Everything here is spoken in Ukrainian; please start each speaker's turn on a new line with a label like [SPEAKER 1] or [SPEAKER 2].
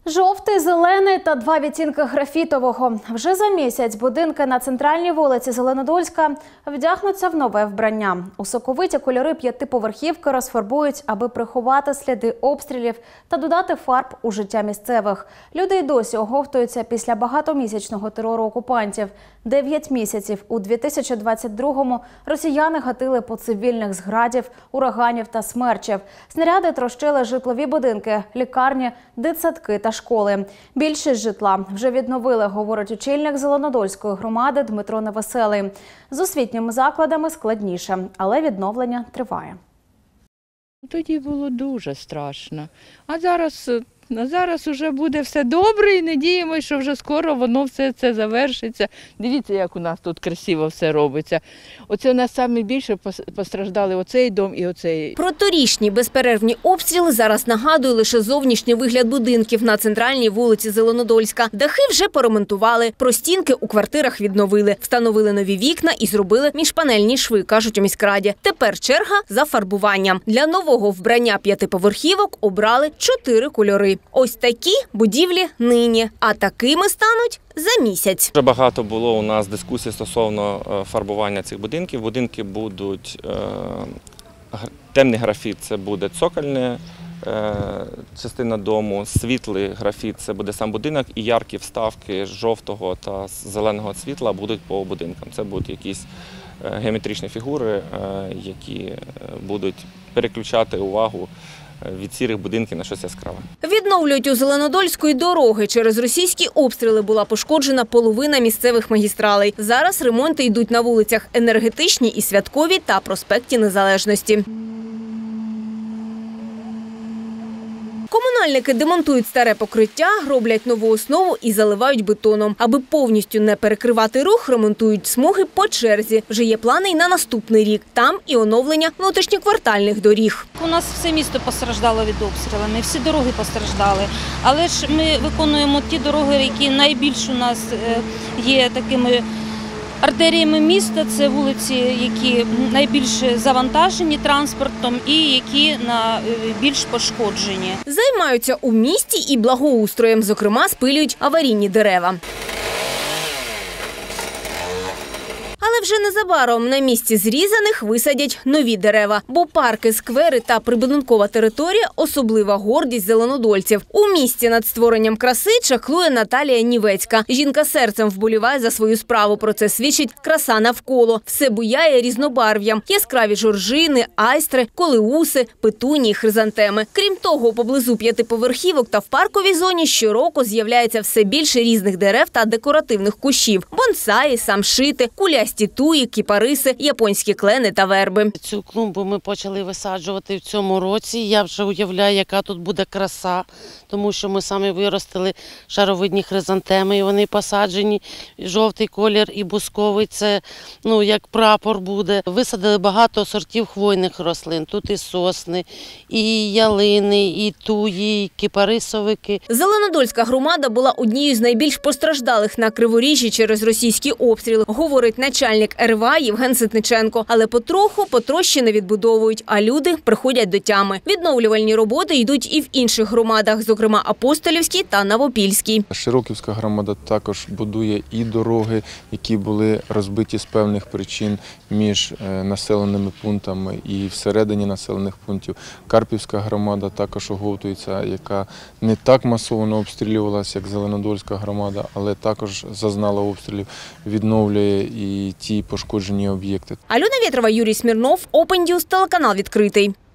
[SPEAKER 1] Жовтий, зелений та два відтінки графітового. Вже за місяць будинки на центральній вулиці Зеленодольська вдягнуться в нове вбрання. У соковиті кольори п'ятиповерхівки розфарбують, аби приховати сліди обстрілів та додати фарб у життя місцевих. Люди й досі оговтуються після багатомісячного терору окупантів. 9 місяців у 2022-му росіяни гатили по цивільних з градів, ураганів та смерчів. Снаряди трощили житлові будинки, лікарні, дитсадки та школи. Більшість житла вже відновили, говорить очільник Зеленодольської громади Дмитро Невеселий. З освітніми закладами складніше, але відновлення триває.
[SPEAKER 2] Тоді було дуже страшно. А зараз вже буде все добре і надіємося, що вже скоро воно все це завершиться. Дивіться, як у нас тут красиво все робиться. Оце у нас найбільше постраждали оцей дом і оцей.
[SPEAKER 3] Про торішні безперервні обстріли зараз нагадує лише зовнішній вигляд будинків на центральній вулиці Зеленодольська. Дахи вже поремонтували, простінки у квартирах відновили, встановили нові вікна і зробили міжпанельні шви, кажуть у міськраді. Тепер черга за фарбуванням. Для нового вбрання п'ятиповерхівок обрали 4 кольори. Ось такі будівлі нині, а такими стануть за місяць.
[SPEAKER 4] Дуже багато було у нас дискусій стосовно фарбування цих будинків. Будинки будуть, темний графіт – це буде цокольна частина дому, світлий графіт – це буде сам будинок, і яркі вставки жовтого та зеленого світла будуть по будинкам. Це будуть якісь геометричні фігури, які будуть переключати увагу від сірих будинків на щось яскраве.
[SPEAKER 3] Відновлюють у Зеленодольської дороги. Через російські обстріли була пошкоджена половина місцевих магістралей. Зараз ремонти йдуть на вулицях Енергетичній і Святковій та проспекті Незалежності. Комунальники демонтують старе покриття, роблять нову основу і заливають бетоном. Аби повністю не перекривати рух, ремонтують смуги по черзі. Вже є плани й на наступний рік. Там і оновлення внутрішньоквартальних доріг.
[SPEAKER 5] У нас все місто постраждало від обстрілів, не всі дороги постраждали. Але ж ми виконуємо ті дороги, які найбільш у нас є такими артеріями міста. Це вулиці, які найбільш завантажені транспортом і які більш пошкоджені.
[SPEAKER 3] Займаються у місті і благоустроєм, зокрема, спилюють аварійні дерева. Але вже незабаром на місці зрізаних висадять нові дерева. Бо парки, сквери та прибудинкова територія – особлива гордість зеленодольців. У місті над створенням краси чаклує Наталія Нівецька. Жінка серцем вболіває за свою справу. Про це свідчить краса навколо. Все буяє різнобарв'ям. Яскраві жоржини, айстри, колеуси, петунії, хризантеми. Крім того, поблизу п'ятиповерхівок та в парковій зоні щороку з'являється все більше різних дерев та декоративних кущів. Бонсаї, самшити, кулясті туї, кіпариси, японські клени та верби.
[SPEAKER 6] Цю клумбу ми почали висаджувати в цьому році. Я вже уявляю, яка тут буде краса, тому що ми самі виростили шаровидні хризантеми, і вони посаджені. Жовтий колір і бусковий – це як прапор буде. Висадили багато сортів хвойних рослин. Тут і сосни, і ялини, і туї, і кіпарисовики.
[SPEAKER 3] Зеленодольська громада була однією з найбільш постраждалих на Криворіжжі через російські обстріли, говорить начальник РВА Євген Ситниченко. Але потрощини відбудовують, а люди приходять до тями. Відновлювальні роботи йдуть і в інших громадах, зокрема Апостолівській та Новопільській.
[SPEAKER 7] Широківська громада також будує і дороги, які були розбиті з певних причин між населеними пунктами і всередині населених пунктів. Карпівська громада також оговтується, яка не так масово обстрілювалася, як Зеленодольська громада, але також зазнала обстрілів, відновлює і ті пошкоджені об'єкти.
[SPEAKER 3] Альона Вєтрова, Юрій Смірнов, Open News, телеканал «Відкритий».